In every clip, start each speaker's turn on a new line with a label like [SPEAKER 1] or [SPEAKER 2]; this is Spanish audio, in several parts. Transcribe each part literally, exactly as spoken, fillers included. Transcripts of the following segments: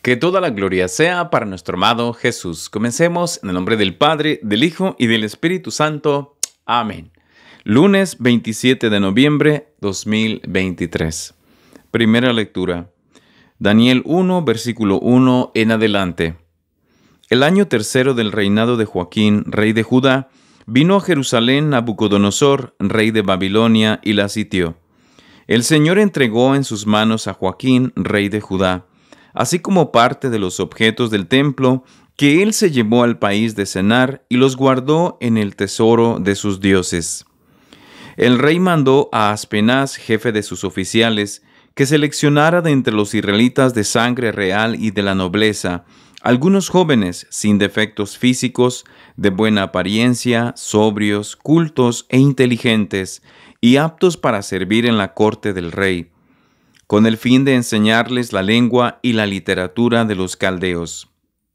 [SPEAKER 1] Que toda la gloria sea para nuestro amado Jesús. Comencemos en el nombre del Padre, del Hijo y del Espíritu Santo. Amén. Lunes veintisiete de noviembre dos mil veintitrés. Primera lectura. Daniel uno, versículo uno en adelante. El año tercero del reinado de Joaquín, rey de Judá, vino a Jerusalén Nabucodonosor, rey de Babilonia, y la sitió. El Señor entregó en sus manos a Joaquín, rey de Judá, así como parte de los objetos del templo que él se llevó al país de Senar y los guardó en el tesoro de sus dioses. El rey mandó a Aspenaz, jefe de sus oficiales, que seleccionara de entre los israelitas de sangre real y de la nobleza algunos jóvenes sin defectos físicos, de buena apariencia, sobrios, cultos e inteligentes, y aptos para servir en la corte del rey, con el fin de enseñarles la lengua y la literatura de los caldeos.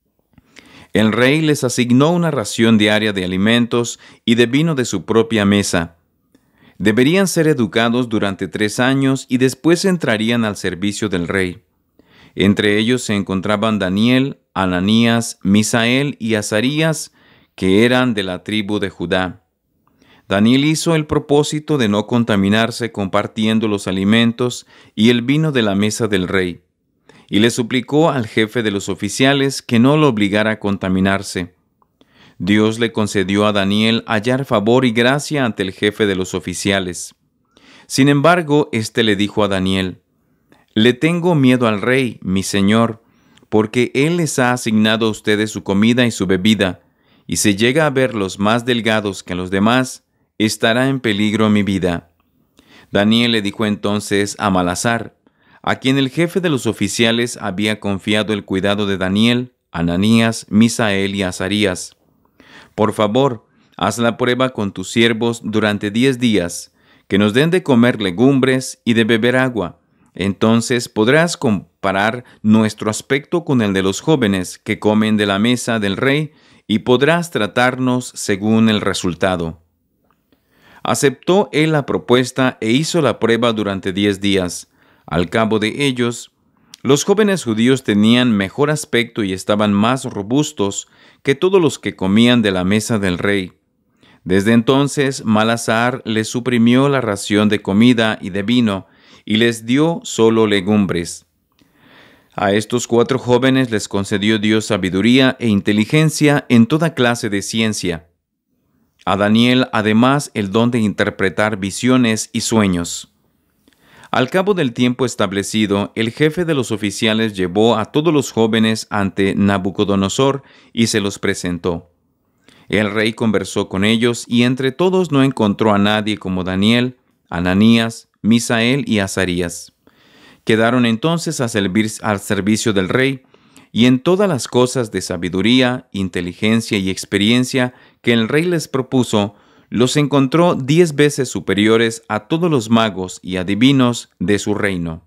[SPEAKER 1] El rey les asignó una ración diaria de alimentos y de vino de su propia mesa. Deberían ser educados durante tres años y después entrarían al servicio del rey. Entre ellos se encontraban Daniel, Ananías, Misael y Azarías, que eran de la tribu de Judá. Daniel hizo el propósito de no contaminarse compartiendo los alimentos y el vino de la mesa del rey, y le suplicó al jefe de los oficiales que no lo obligara a contaminarse. Dios le concedió a Daniel hallar favor y gracia ante el jefe de los oficiales. Sin embargo, éste le dijo a Daniel: «Le tengo miedo al rey, mi señor, porque él les ha asignado a ustedes su comida y su bebida, y si llega a verlos más delgados que los demás, estará en peligro mi vida». Daniel le dijo entonces a Malazar, a quien el jefe de los oficiales había confiado el cuidado de Daniel, Ananías, Misael y Azarías: «Por favor, haz la prueba con tus siervos durante diez días, que nos den de comer legumbres y de beber agua. Entonces podrás comparar nuestro aspecto con el de los jóvenes que comen de la mesa del rey y podrás tratarnos según el resultado». Aceptó él la propuesta e hizo la prueba durante diez días. Al cabo de ellos, los jóvenes judíos tenían mejor aspecto y estaban más robustos que todos los que comían de la mesa del rey. Desde entonces, Malazar les suprimió la ración de comida y de vino, y les dio solo legumbres. A estos cuatro jóvenes les concedió Dios sabiduría e inteligencia en toda clase de ciencia. A Daniel, además, el don de interpretar visiones y sueños. Al cabo del tiempo establecido, el jefe de los oficiales llevó a todos los jóvenes ante Nabucodonosor y se los presentó. El rey conversó con ellos y entre todos no encontró a nadie como Daniel, Ananías, Misael y Azarías. Quedaron entonces a servir, al servicio del rey, y en todas las cosas de sabiduría, inteligencia y experiencia que el rey les propuso, los encontró diez veces superiores a todos los magos y adivinos de su reino.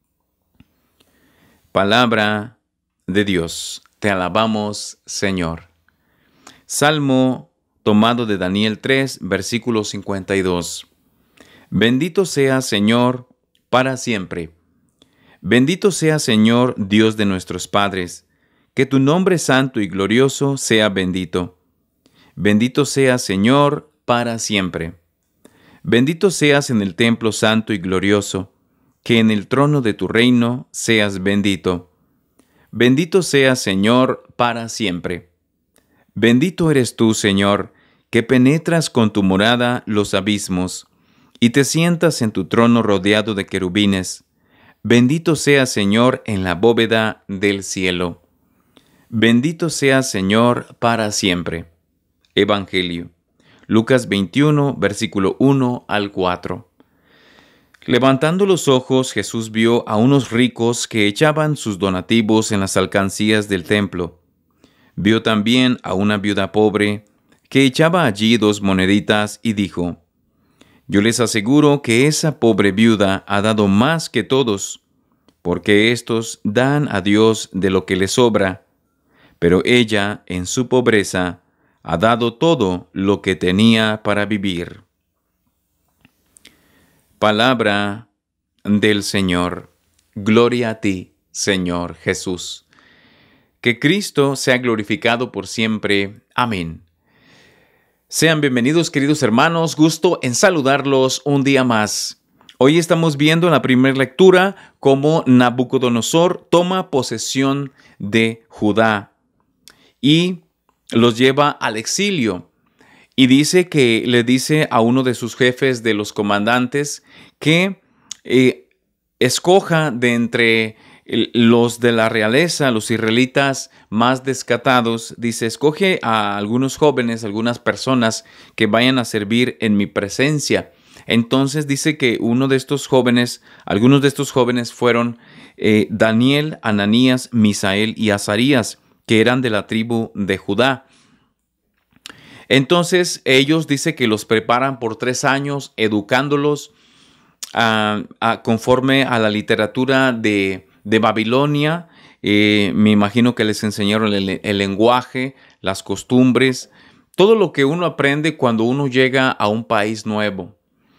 [SPEAKER 1] Palabra de Dios. Te alabamos, Señor. Salmo tomado de Daniel tres, versículo cincuenta y dos. Bendito sea, Señor, para siempre. Bendito sea, Señor, Dios de nuestros padres, que tu nombre santo y glorioso sea bendito. Bendito sea, Señor, para siempre. Bendito seas en el templo santo y glorioso, que en el trono de tu reino seas bendito. Bendito seas, Señor, para siempre. Bendito eres tú, Señor, que penetras con tu morada los abismos, y te sientas en tu trono rodeado de querubines. Bendito seas, Señor, en la bóveda del cielo. Bendito seas, Señor, para siempre. Evangelio. Lucas veintiuno, versículo uno al cuatro. Levantando los ojos, Jesús vio a unos ricos que echaban sus donativos en las alcancías del templo. Vio también a una viuda pobre que echaba allí dos moneditas y dijo: «Yo les aseguro que esa pobre viuda ha dado más que todos, porque éstos dan a Dios de lo que les sobra, pero ella, en su pobreza, ha dado todo lo que tenía para vivir». Palabra del Señor. Gloria a ti, Señor Jesús. Que Cristo sea glorificado por siempre. Amén. Sean bienvenidos, queridos hermanos. Gusto en saludarlos un día más. Hoy estamos viendo en la primera lectura cómo Nabucodonosor toma posesión de Judá y los lleva al exilio. Y dice que le dice a uno de sus jefes de los comandantes que eh, escoja de entre los de la realeza, los israelitas más descatados. Dice, escoge a algunos jóvenes, algunas personas que vayan a servir en mi presencia. Entonces dice que uno de estos jóvenes, algunos de estos jóvenes fueron eh, Daniel, Ananías, Misael y Azarías, que eran de la tribu de Judá. Entonces ellos dice que los preparan por tres años, educándolos uh, uh, conforme a la literatura de, de Babilonia. Eh, me imagino que les enseñaron el, el lenguaje, las costumbres, todo lo que uno aprende cuando uno llega a un país nuevo.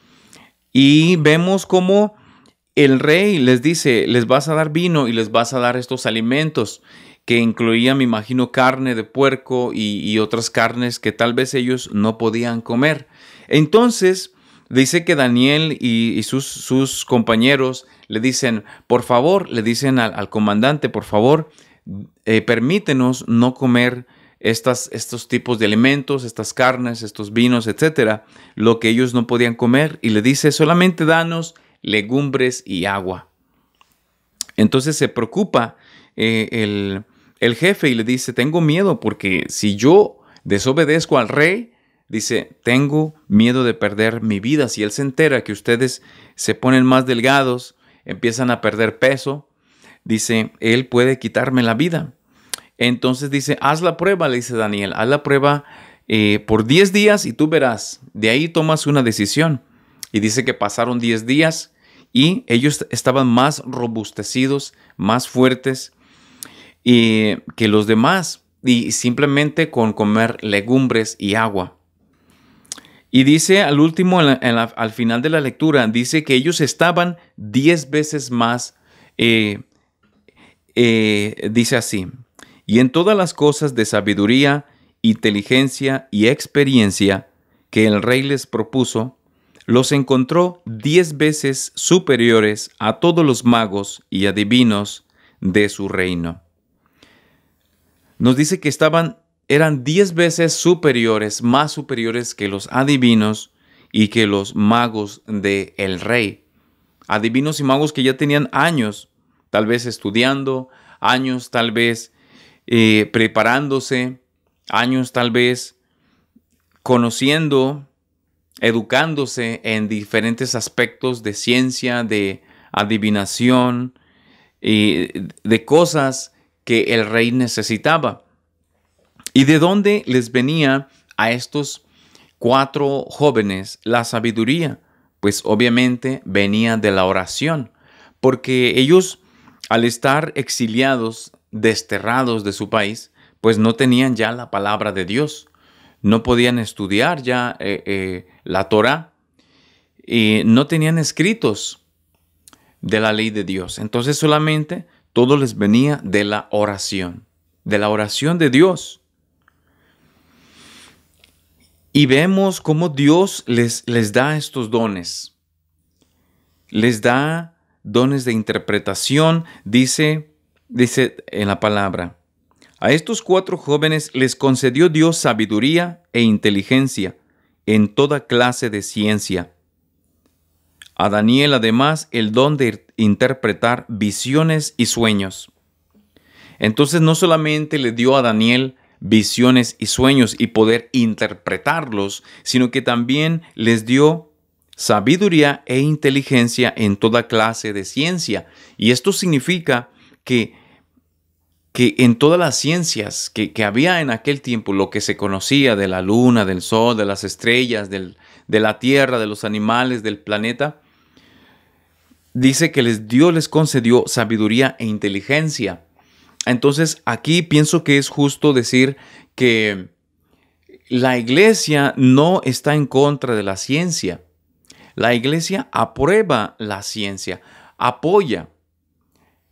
[SPEAKER 1] Y vemos cómo el rey les dice, les vas a dar vino y les vas a dar estos alimentos, que incluía, me imagino, carne de puerco y, y otras carnes que tal vez ellos no podían comer. Entonces, dice que Daniel y, y sus, sus compañeros le dicen, por favor, le dicen al, al comandante, por favor, eh, permítenos no comer estas, estos tipos de alimentos, estas carnes, estos vinos, etcétera, lo que ellos no podían comer. Y le dice, solamente danos legumbres y agua. Entonces se preocupa eh, el... El jefe y le dice, tengo miedo porque si yo desobedezco al rey, dice, tengo miedo de perder mi vida. Si él se entera que ustedes se ponen más delgados, empiezan a perder peso, dice, él puede quitarme la vida. Entonces dice, haz la prueba, le dice Daniel, haz la prueba eh, por diez días y tú verás. De ahí tomas una decisión. Y dice que pasaron diez días y ellos estaban más robustecidos, más fuertes, y que los demás, y simplemente con comer legumbres y agua. Y dice al último, en la, en la, al final de la lectura, dice que ellos estaban diez veces más, eh, eh, dice así, y en todas las cosas de sabiduría, inteligencia y experiencia que el rey les propuso, los encontró diez veces superiores a todos los magos y adivinos de su reino. Nos dice que estaban, eran diez veces superiores, más superiores que los adivinos y que los magos del rey. Adivinos y magos que ya tenían años, tal vez estudiando, años tal vez eh, preparándose, años tal vez conociendo, educándose en diferentes aspectos de ciencia, de adivinación, eh, de cosas que el rey necesitaba. ¿Y de dónde les venía a estos cuatro jóvenes la sabiduría? Pues obviamente venía de la oración, porque ellos, al estar exiliados, desterrados de su país, pues no tenían ya la palabra de Dios, no podían estudiar ya eh, eh, la Torá, y no tenían escritos de la ley de Dios. Entonces solamente todo les venía de la oración, de la oración de Dios. Y vemos cómo Dios les, les da estos dones. Les da dones de interpretación, dice, dice en la palabra. A estos cuatro jóvenes les concedió Dios sabiduría e inteligencia en toda clase de ciencia. A Daniel, además, el don de interpretar visiones y sueños. Entonces, no solamente le dio a Daniel visiones y sueños y poder interpretarlos, sino que también les dio sabiduría e inteligencia en toda clase de ciencia. Y esto significa que, que en todas las ciencias que, que había en aquel tiempo, lo que se conocía de la luna, del sol, de las estrellas, del, de la tierra, de los animales, del planeta, dice que les dio, les concedió sabiduría e inteligencia. Entonces, aquí pienso que es justo decir que la iglesia no está en contra de la ciencia. La iglesia aprueba la ciencia, apoya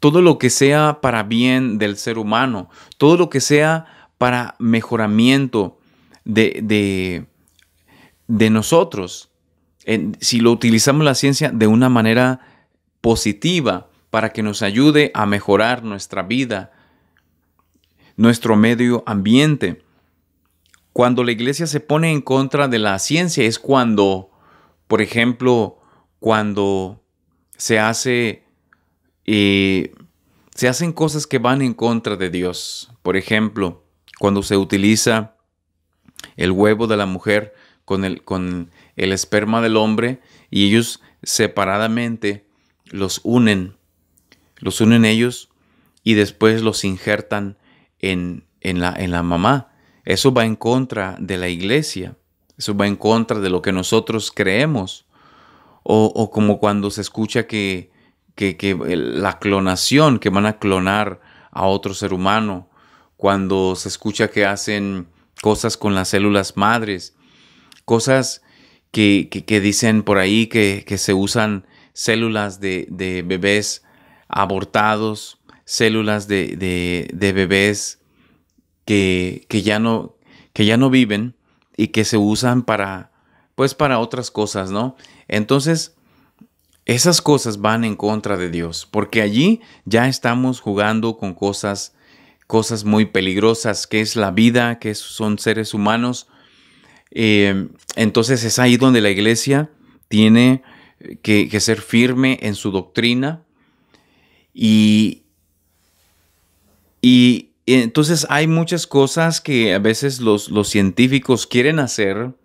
[SPEAKER 1] todo lo que sea para bien del ser humano, todo lo que sea para mejoramiento de, de, de nosotros. En, si lo utilizamos la ciencia de una manera positiva para que nos ayude a mejorar nuestra vida, nuestro medio ambiente. Cuando la iglesia se pone en contra de la ciencia es cuando, por ejemplo, cuando se hace, eh, se hacen cosas que van en contra de Dios. Por ejemplo, cuando se utiliza el huevo de la mujer con el, con el esperma del hombre y ellos separadamente los unen, los unen ellos y después los injertan en, en, la, en la mamá. Eso va en contra de la iglesia, eso va en contra de lo que nosotros creemos. O, o como cuando se escucha que, que, que la clonación, que van a clonar a otro ser humano, cuando se escucha que hacen cosas con las células madres, cosas que, que, que dicen por ahí que, que se usan células de, de bebés abortados, células de, de, de bebés que, que, ya no, que ya no viven y que se usan para, pues para otras cosas, ¿no? Entonces, esas cosas van en contra de Dios, porque allí ya estamos jugando con cosas, cosas muy peligrosas, que es la vida, que son seres humanos. Eh, entonces es ahí donde la iglesia tiene que, que ser firme en su doctrina y, y entonces hay muchas cosas que a veces los, los científicos quieren hacer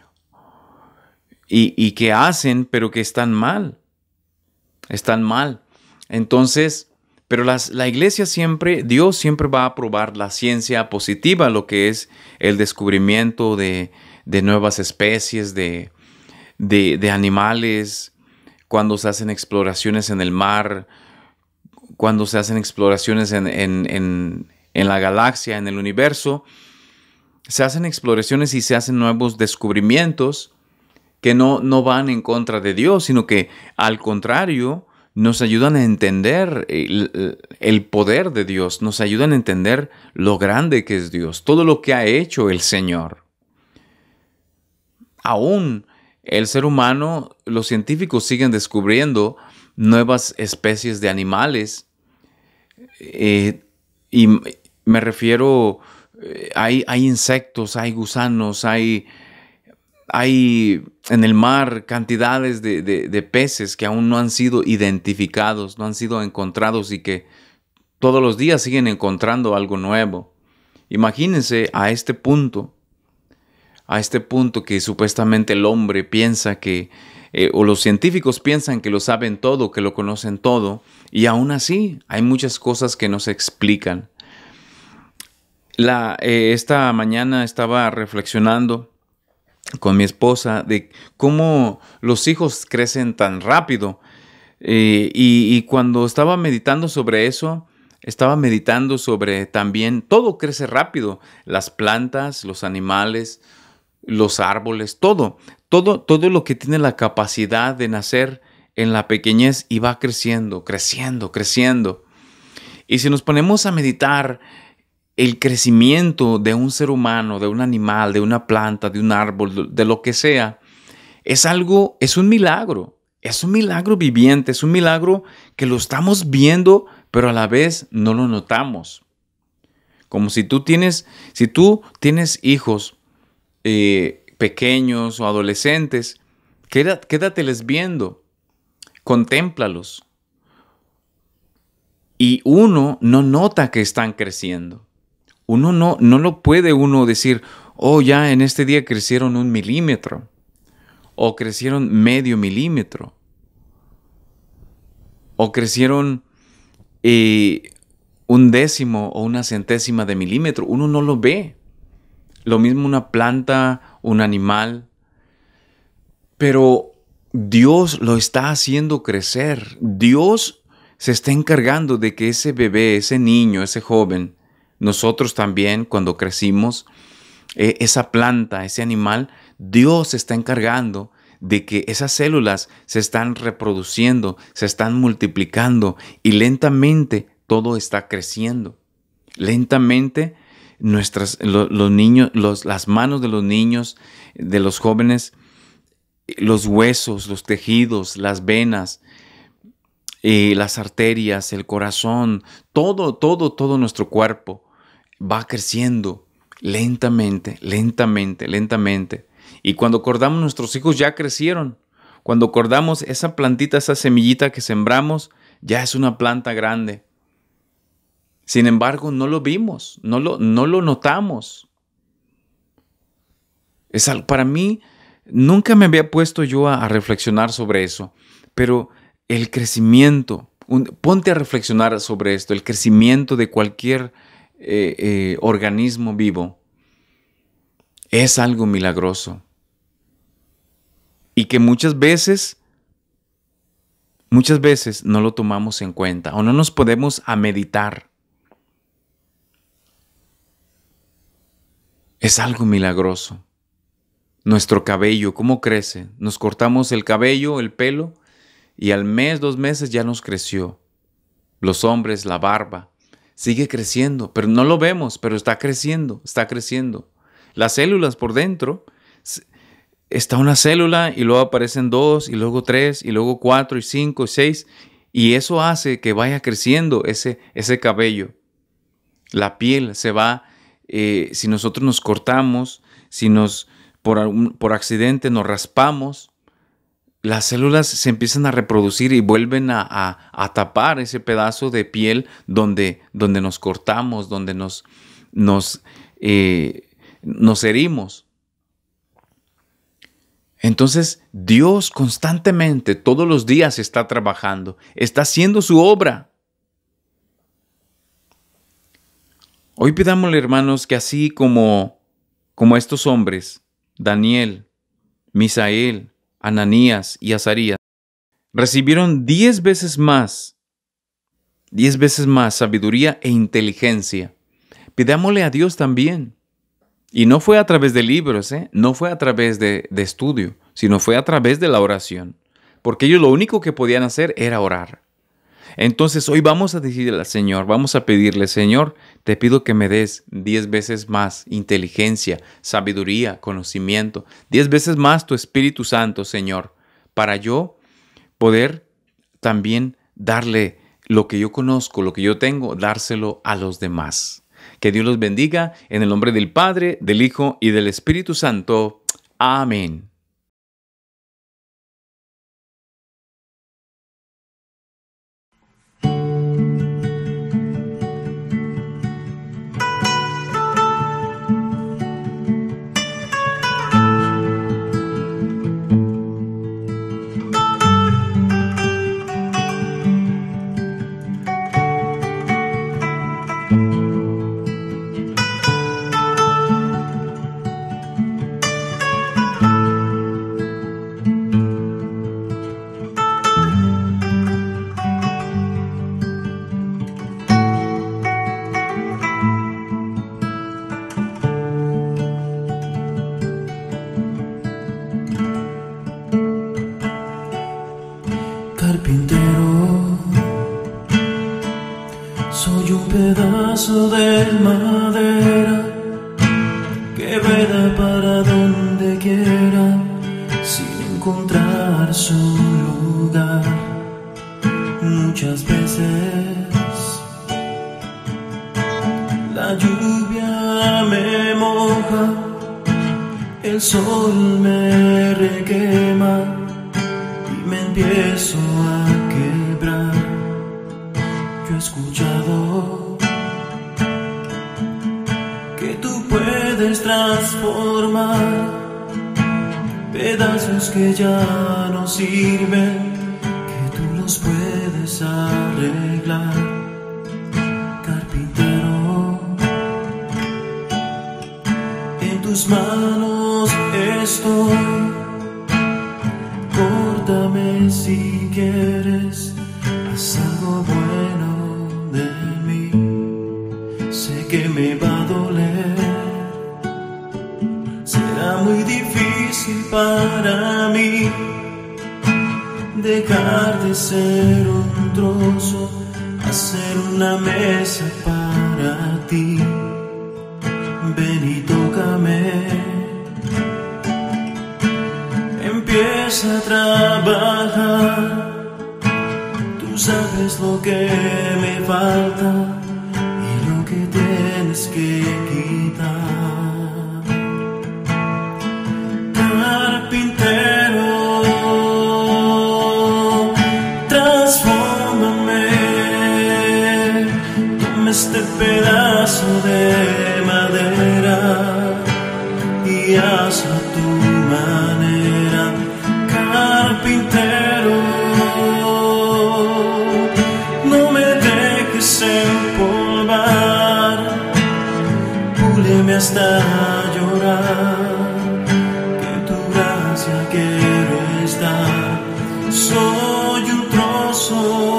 [SPEAKER 1] y, y que hacen, pero que están mal. Están mal. Entonces, pero las, la iglesia siempre, Dios siempre va a aprobar la ciencia positiva, lo que es el descubrimiento de, de nuevas especies, de, de, de animales, cuando se hacen exploraciones en el mar, cuando se hacen exploraciones en, en, en, en la galaxia, en el universo, se hacen exploraciones y se hacen nuevos descubrimientos que no, no van en contra de Dios, sino que al contrario, nos ayudan a entender el, el poder de Dios, nos ayudan a entender lo grande que es Dios, todo lo que ha hecho el Señor. Aún el ser humano, los científicos siguen descubriendo nuevas especies de animales, eh, y me refiero, eh, hay, hay insectos, hay gusanos, hay... Hay en el mar cantidades de, de, de peces que aún no han sido identificados, no han sido encontrados y que todos los días siguen encontrando algo nuevo. Imagínense a este punto, a este punto que supuestamente el hombre piensa que, eh, o los científicos piensan que lo saben todo, que lo conocen todo, y aún así hay muchas cosas que no se explican. La, eh, esta mañana estaba reflexionando con mi esposa de cómo los hijos crecen tan rápido. Eh, y, y cuando estaba meditando sobre eso, estaba meditando sobre también todo crece rápido. Las plantas, los animales, los árboles, todo. Todo, todo lo que tiene la capacidad de nacer en la pequeñez y va creciendo, creciendo, creciendo. Y si nos ponemos a meditar el crecimiento de un ser humano, de un animal, de una planta, de un árbol, de lo que sea, es algo, es un milagro. Es un milagro viviente, es un milagro que lo estamos viendo, pero a la vez no lo notamos. Como si tú tienes, si tú tienes hijos eh, pequeños o adolescentes, quédate, quédateles viendo, contémplalos. Y uno no nota que están creciendo. Uno no, no lo puede uno decir, oh, ya en este día crecieron un milímetro o crecieron medio milímetro o crecieron eh, un décimo o una centésima de milímetro. Uno no lo ve. Lo mismo una planta, un animal. Pero Dios lo está haciendo crecer. Dios se está encargando de que ese bebé, ese niño, ese joven, nosotros también cuando crecimos, eh, esa planta, ese animal, Dios se está encargando de que esas células se están reproduciendo, se están multiplicando y lentamente todo está creciendo. Lentamente nuestras, lo, los niños, los, las manos de los niños, de los jóvenes, los huesos, los tejidos, las venas, eh, las arterias, el corazón, todo, todo, todo nuestro cuerpo va creciendo lentamente, lentamente, lentamente. Y cuando acordamos, nuestros hijos ya crecieron. Cuando acordamos, esa plantita, esa semillita que sembramos, ya es una planta grande. Sin embargo, no lo vimos, no lo, no lo notamos. Es algo, para mí, nunca me había puesto yo a, a reflexionar sobre eso, pero el crecimiento, un, ponte a reflexionar sobre esto, el crecimiento de cualquier eh, eh, organismo vivo es algo milagroso. Y que muchas veces, muchas veces no lo tomamos en cuenta o no nos podemos a meditar. Es algo milagroso. Nuestro cabello, ¿cómo crece? Nos cortamos el cabello, el pelo, y al mes, dos meses ya nos creció. Los hombres, la barba, sigue creciendo, pero no lo vemos, pero está creciendo, está creciendo. Las células por dentro, está una célula y luego aparecen dos, y luego tres, y luego cuatro, y cinco, y seis, y eso hace que vaya creciendo ese, ese cabello. La piel se va. Eh, si nosotros nos cortamos, si nos por, por accidente nos raspamos, las células se empiezan a reproducir y vuelven a, a, a tapar ese pedazo de piel donde, donde nos cortamos, donde nos, nos, eh, nos herimos. Entonces, Dios constantemente, todos los días está trabajando, está haciendo su obra. Hoy pidámosle, hermanos, que así como, como estos hombres, Daniel, Misael, Ananías y Azarías, recibieron diez veces más, diez veces más sabiduría e inteligencia, pidámosle a Dios también. Y no fue a través de libros, ¿eh? No fue a través de, de estudio, sino fue a través de la oración, porque ellos lo único que podían hacer era orar. Entonces hoy vamos a decirle al Señor, vamos a pedirle, Señor, te pido que me des diez veces más inteligencia, sabiduría, conocimiento, diez veces más tu Espíritu Santo, Señor, para yo poder también darle lo que yo conozco, lo que yo tengo, dárselo a los demás. Que Dios los bendiga en el nombre del Padre, del Hijo y del Espíritu Santo. Amén.
[SPEAKER 2] Carpintero, soy un pedazo de madera que rueda para donde quiera sin encontrar su lugar. Muchas veces la lluvia me moja, el sol me requema y me empiezo a quebrar. Yo he escuchado que tú puedes transformar pedazos que ya no sirven, que tú los puedes arreglar. Carpintero, en tus manos estoy. Córtame si quieres, haz algo bueno de mí. Sé que me va a doler, será muy difícil difícil para mí dejar de ser un trozo, hacer una mesa para ti. Ven y tócame, empieza a trabajar. Tú sabes lo que me falta y lo que tienes que quitar. Carpintero, transfórmame, toma este pedazo de madera y hazlo a tu manera. Carpintero, no me dejes empolvar, púleme hasta llorar. Quiero estar, soy un trozo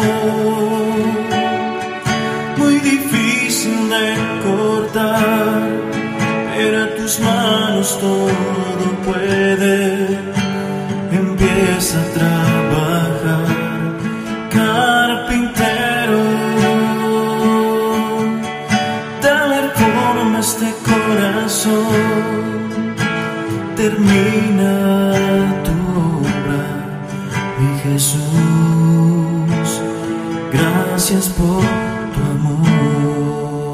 [SPEAKER 2] muy difícil de cortar, pero a tus manos todo puede. Empieza a trabajar, carpintero, dale forma a este corazón. Termina tu obra, mi Jesús. Gracias por tu amor.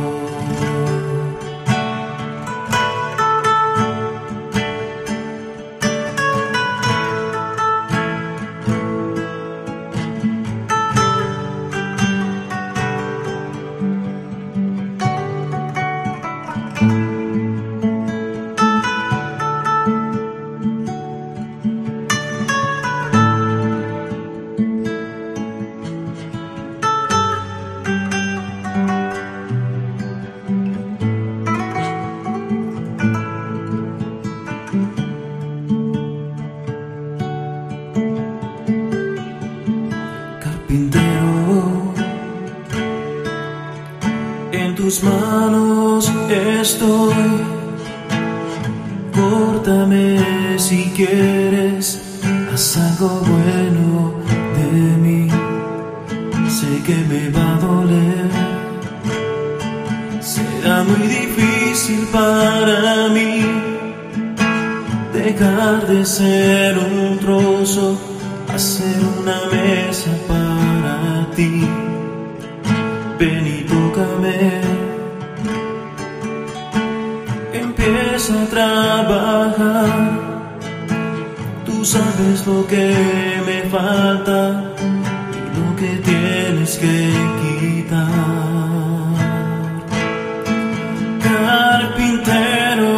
[SPEAKER 2] Carpintero, en tus manos estoy. Córtame si quieres, haz algo bueno de mí. Sé que me va a doler, será muy difícil para mí dejar de ser un trozo, hacer una mesa para ti. Ven y tócame, empieza a trabajar. Tú sabes lo que me falta y lo que tienes que quitar. Carpintero,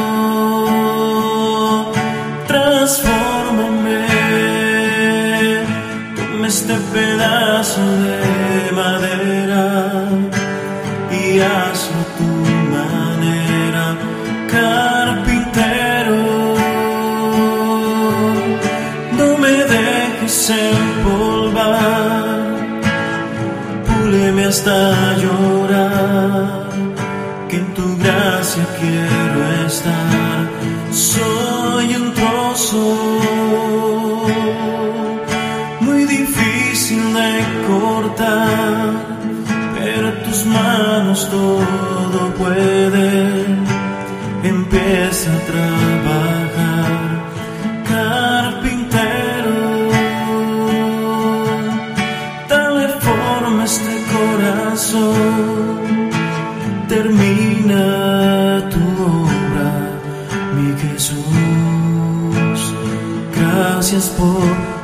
[SPEAKER 2] transfórmame, este pedazo de madera y hazlo a tu manera. Carpintero, no me dejes empolvar, púleme hasta llorar, que en tu gracia quiero estar. Soy un trozo muy difícil de cortar, pero en tus manos todo puede. Empieza a trabajar, carpintero, dale forma a este corazón. Termina tu obra, mi Jesús. Gracias por